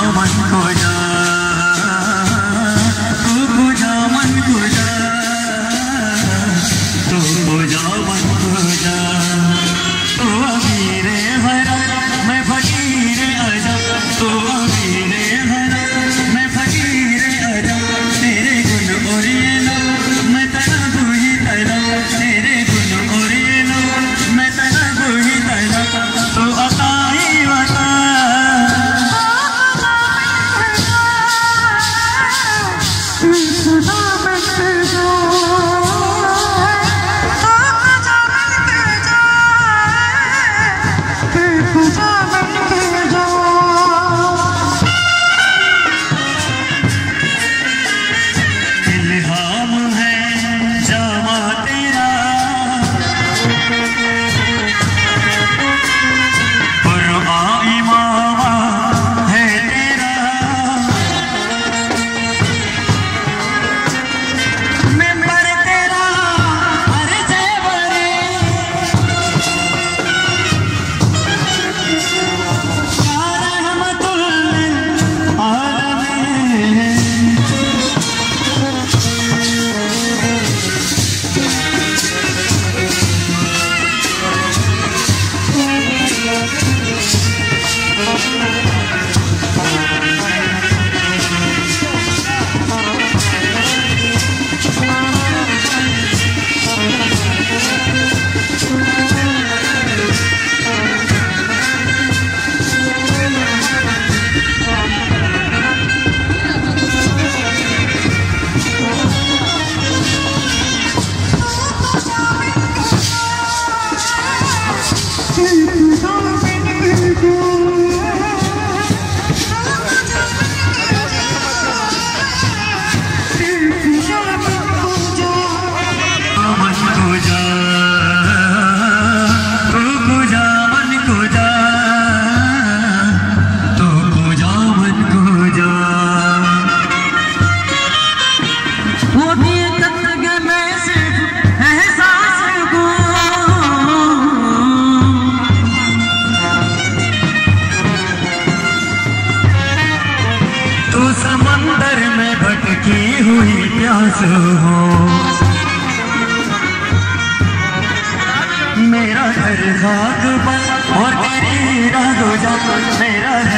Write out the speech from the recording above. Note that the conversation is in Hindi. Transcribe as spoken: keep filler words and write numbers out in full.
मन को जा, तू खो जा मन को जा, तू खो जा मन को जा। तू अमीर हरा मैं फकीर अजब, तू अमीर हरा मैं फकीर अजब। तेरे गुण और ये लो मैं तना तू ही तना, तेरे गुण और ये लो मैं तना तू ही तना। तू अता ही बता समंदर में भटकी हुई प्यास हो। मेरा घर खाक बन और तेरी राह गुजर, मेरा